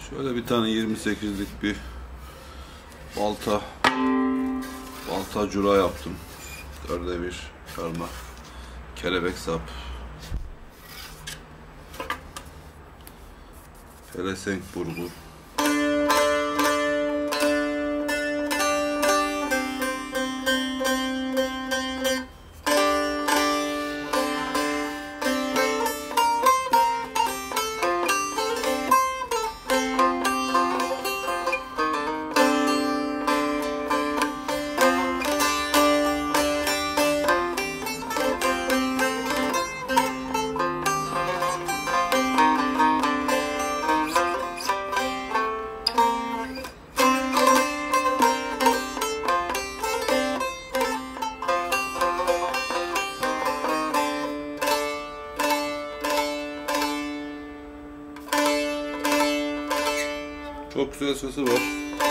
Şöyle bir tane 28'lik bir balta cura yaptım. 4'e 1 karma kelebek sap. Pelesenk burgu. Çok güzel sesi var.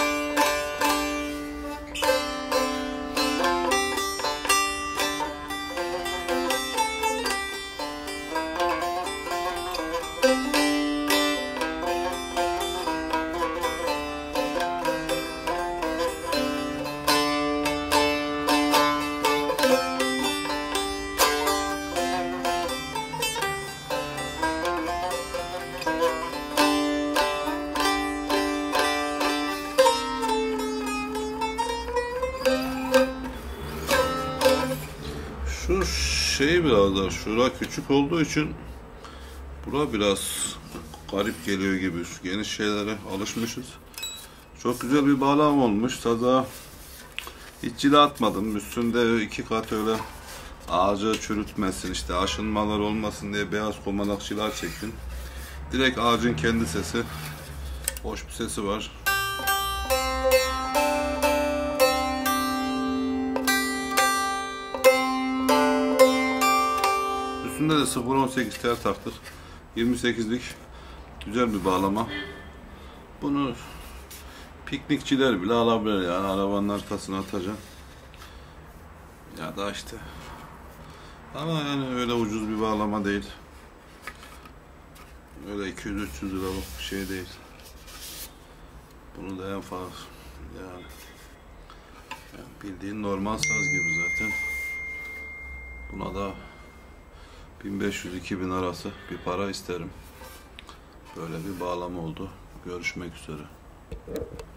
Şu şey biraz daha, şura küçük olduğu için bura biraz garip geliyor gibi. Geniş şeylere alışmışız. Çok güzel bir bağlam olmuş. Saza hiç cila atmadım. Üstünde 2 kat öyle ağacı çürütmesin, işte aşınmalar olmasın diye beyaz komalak cila çektim. Direkt ağacın kendi sesi. Hoş bir sesi var. Üstünde de 0.18 tel taktık. 28'lik güzel bir bağlama. Bunu piknikçiler bile alabilir, yani arabanın arkasına atacağım. Ya da işte. Ama yani öyle ucuz bir bağlama değil. Öyle 200-300 liralık bir şey değil. Bunu da en fazla yani bildiğin normal saz gibi zaten. Buna da 1500-2000 arası bir para isterim. Böyle bir bağlama oldu. Görüşmek üzere.